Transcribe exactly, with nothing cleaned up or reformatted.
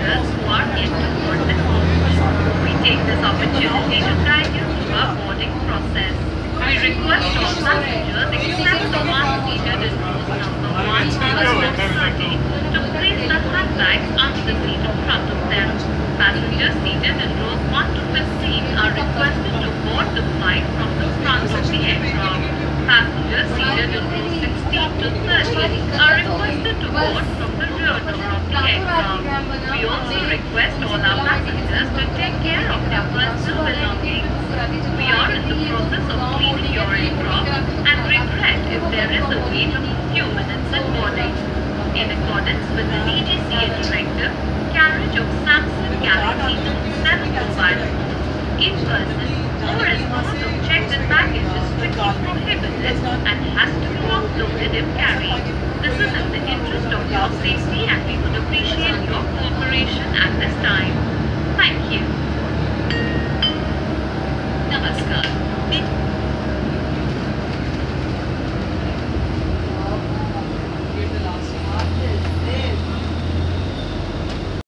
passengers who are yet to board the coach. We take this opportunity to guide you through our boarding process. We request all passengers except the one seated in rows number one, first and thirty to place the handbags under the seat in front of them. Passengers seated in rows one to fifteen are requested to board the flight from the front of the aircraft. Passengers seated in rows sixteen to thirty are requested to board from the rear door of the aircraft. We also request all our passengers to take care of their personal belongings. We are in the process of cleaning your aircraft and regret if there is a wait of a few minutes at boarding. In accordance with the D G C A directive,